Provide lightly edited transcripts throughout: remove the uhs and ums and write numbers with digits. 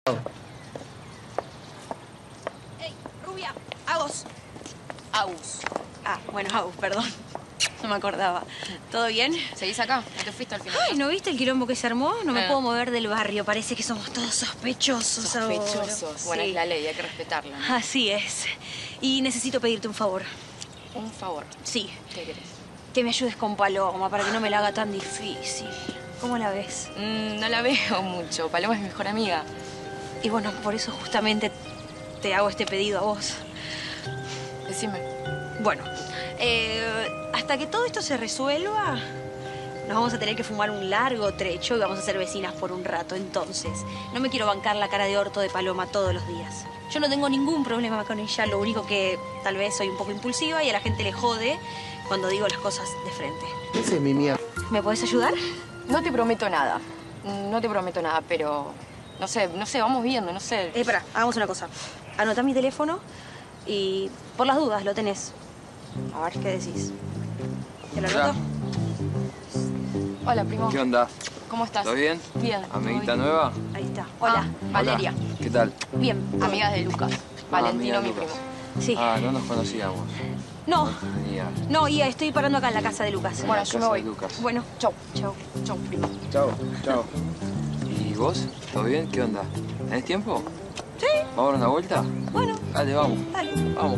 Ey, rubia, Agus. Agus. Ah, bueno, Agus, perdón. No me acordaba. ¿Todo bien? ¿Seguís acá? ¿No te fuiste al final? Ay, ¿no viste el quilombo que se armó? No me puedo mover del barrio. Parece que somos todos sospechosos. Sospechosos. Ahora. Bueno, Sí. es la ley, hay que respetarla, ¿no? Así es. Y necesito pedirte un favor. Un favor. Sí. ¿Qué querés? Que me ayudes con Paloma para que no me la haga tan difícil. ¿Cómo la ves? No la veo mucho. Paloma es mi mejor amiga. Y bueno, por eso justamente te hago este pedido a vos. Decime. Bueno, hasta que todo esto se resuelva, nos vamos a tener que fumar un largo trecho y vamos a ser vecinas por un rato. Entonces, no me quiero bancar la cara de orto de Paloma todos los días. Yo no tengo ningún problema con ella, lo único que tal vez soy un poco impulsiva y a la gente le jode cuando digo las cosas de frente. Ese es mi mierda. ¿Me podés ayudar? No te prometo nada. No te prometo nada, pero... No sé, vamos viendo, no sé. Pará, hagamos una cosa. Anotá mi teléfono y por las dudas lo tenés. A ver, ¿qué decís? ¿Te lo anoto? Hola, primo. ¿Qué onda? ¿Cómo estás? ¿Todo bien? Bien. ¿Amiguita ¿todo bien? nueva? Ahí está. Hola. Valeria. Hola. ¿Qué tal? Bien. Amigas de Lucas. Valentino, amiga de mi Lucas. primo. Sí. Ah, no nos conocíamos. No, Tenía no, Ia, estoy parando acá en la casa de Lucas. Bueno, la yo casa me voy. de Lucas. Bueno, Chau. chau. Chau, primo. Chao, chao. ¿Y vos? ¿Todo bien? ¿Qué onda? ¿Tenés tiempo? Sí. ¿Vamos a dar una vuelta? Bueno, Dale, vamos. dale. Vamos.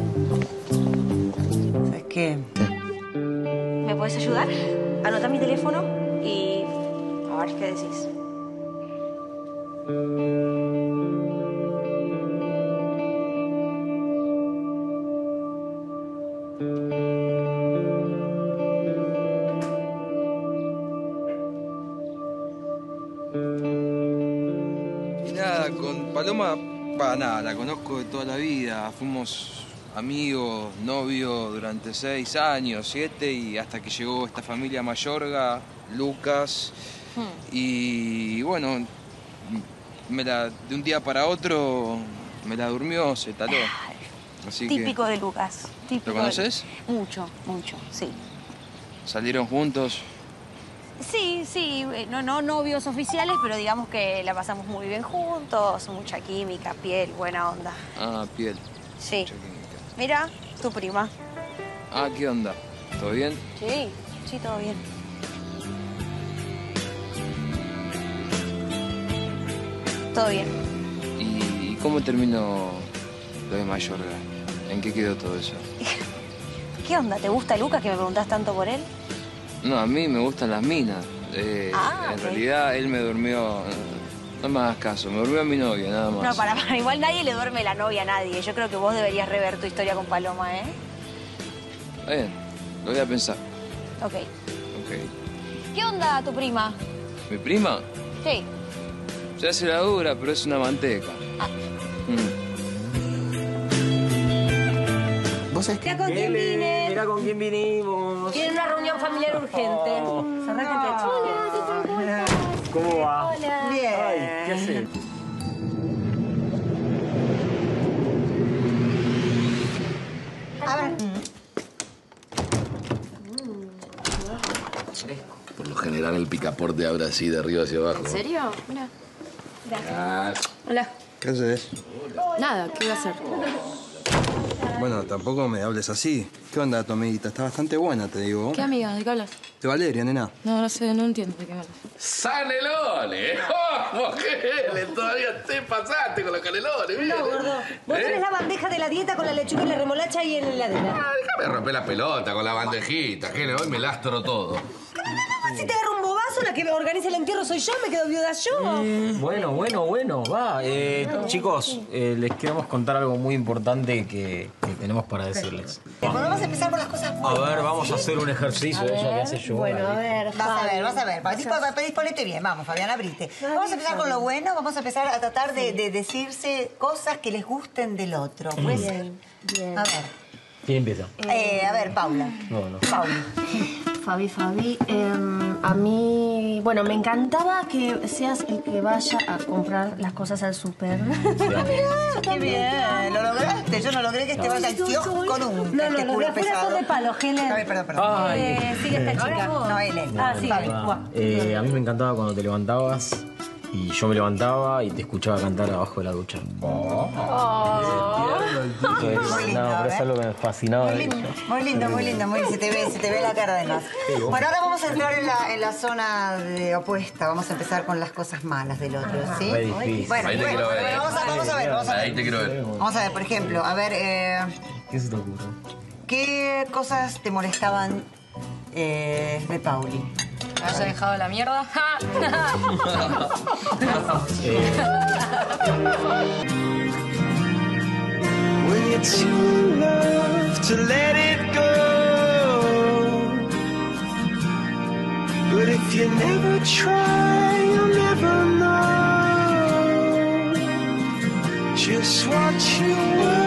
¿Sabes qué? ¿Me podés ayudar? Anotá mi teléfono y... A ver, ¿qué decís? Y nada, con Paloma, nada, la conozco de toda la vida. Fuimos amigos, novios durante 6 años, 7, y hasta que llegó esta familia Mayorga, Lucas. Y bueno, de un día para otro me la durmió, se taló. Así Típico de Lucas. Típico ¿Lo conoces? Mucho, mucho, sí. Salieron juntos. Sí, sí, no novios oficiales, pero digamos que la pasamos muy bien juntos, mucha química, piel, buena onda. Ah, piel. Sí. Mucha química. Mira, tu prima. Ah, ¿qué onda? ¿Todo bien? Sí, sí, todo bien. Todo bien. ¿Y cómo terminó lo de Mayorga? ¿En qué quedó todo eso? ¿Qué onda? ¿Te gusta Lucas que me preguntás tanto por él? No, a mí me gustan las minas. En ok. realidad, él me durmió... No me hagas caso, me durmió a mi novia, nada más. No, para, igual nadie le duerme la novia a nadie. Yo creo que vos deberías rever tu historia con Paloma, ¿eh? Está bien, lo voy a pensar. Ok. Ok. ¿Qué onda tu prima? ¿Mi prima? Sí. Se hace la dura, pero es una manteca. ¿Vos sabés Mira con quién vine. Mira con quién vinimos. Tienen una reunión familiar urgente. Cerrá que te Hola, ¿cómo va? Hola. Bien. Ay, ¿qué haces? A ver. Por lo general el picaporte abre así de arriba hacia abajo. ¿En serio? Mira. Hola. ¿Qué haces? Nada, ¿qué voy a hacer? Bueno, tampoco me hables así. ¿Qué onda tu amiguita? Está bastante buena, te digo. ¿Qué amiga? ¿De qué hablas? De Valeria, nena. No sé, no entiendo de qué hablas. ¡Sanelones! ¡Oh, mujeres! Todavía te pasaste con los canelones, ¿viste? No, gordo. Vos tenés la bandeja de la dieta con la lechuga y la remolacha ahí en la heladera. Ah, déjame romper la pelota con la bandejita, que hoy me lastro todo. Si te agarro un bobazo, la que me organiza el entierro soy yo, me quedo viuda yo. Bueno, va. Chicos, les queremos contar algo muy importante que tenemos para decirles. Bueno, vamos a empezar por las cosas A ver, vamos a hacer un ejercicio de ella que hace yo. Bueno, a ver, vas a ver. Disponete bien, vamos, Fabián, abrite. Vamos a empezar con lo bueno, vamos a empezar a tratar de decirse cosas que les gusten del otro. ¿Puede ser? Bien. A ver. ¿Quién empieza? A ver, Paula. No. Paula. Fabi, a mí, bueno, me encantaba que seas el que vaya a comprar las cosas al súper. Qué bien, lo lograste. Yo no logré que este vaya al kiosco nunca. No, este los culo de afuera pesado. son de palo, Helen. A ver, perdón. Sigue esta chica. No, él. Ah, sí. Fabi. A mí me encantaba cuando te levantabas Y yo me levantaba y te escuchaba cantar abajo de la ducha. Muy lindo, No, pero es algo que me fascinaba. Muy de lindo, ella. muy lindo, muy lindo, muy lindo. Se te ve la cara además. Bueno, ahora vamos a entrar en la zona opuesta. Vamos a empezar con las cosas malas del otro, ¿sí? Re difícil. Bueno, Ahí te quiero ver. vamos a ver. Ahí te quiero ver. Vamos a ver, por ejemplo, ¿Qué se te ocurre? ¿qué cosas te molestaban de Pauli? ¿Me haya dejado la mierda? When you're too in love to let it go, but if you never try, you'll never know just what you were.